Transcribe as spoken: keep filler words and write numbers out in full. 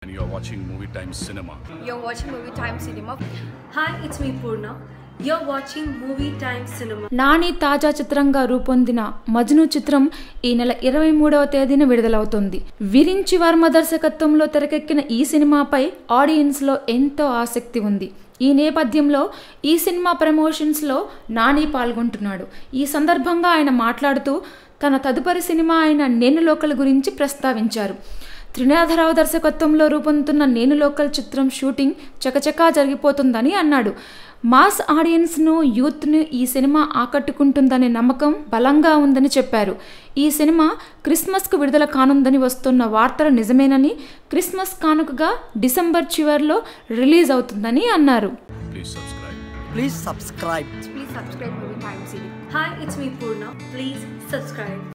And you are watching Movie Time Cinema. You're watching Movie Time Cinema. Hi, it's me Purna. You're watching Movie Time Cinema. Nani తాజా చిత్రంగా రూపొందిన మజ్ను చిత్రం ఈ నెల ఇరవై మూడవ తేదీన విడుదలవుతుంది. విరించి వర్మ దర్శకత్వంలో తెరకెక్కిన ఈ సినిమాపై ఆడియన్స్లో ఎంతో ఆసక్తి ఉంది. ఈ నేపథ్యంలో ఈ సినిమా ప్రమోషన్స్లో నాని పాల్గొంటున్నాడు. ఈ సందర్భంగా ఆయన మాట్లాడుతూ తన తదుపరి సినిమా అయిన నేను లోకల్ గురించి ప్రస్తావించారు. త్రినాథరావు దర్శకత్వంలో రూపొందుతున్న నేను లోకల్ చిత్రం షూటింగ్ చకచకా జరిగిపోతుందని అన్నాడు. మాస్ ఆడియన్స్ను యూత్ను ఈ సినిమా ఆకట్టుకుంటుందనే నమ్మకం బలంగా ఉందని చెప్పారు. ఈ సినిమా క్రిస్మస్కు విడుదల కానుందని వస్తున్న వార్తలు నిజమేనని, క్రిస్మస్ కానుకగా డిసెంబర్ చివరిలో రిలీజ్ అవుతుందని అన్నారు. Please subscribe. Please subscribe. Please subscribe Movie Time Cinema. Hi, it's me Purna. Please subscribe.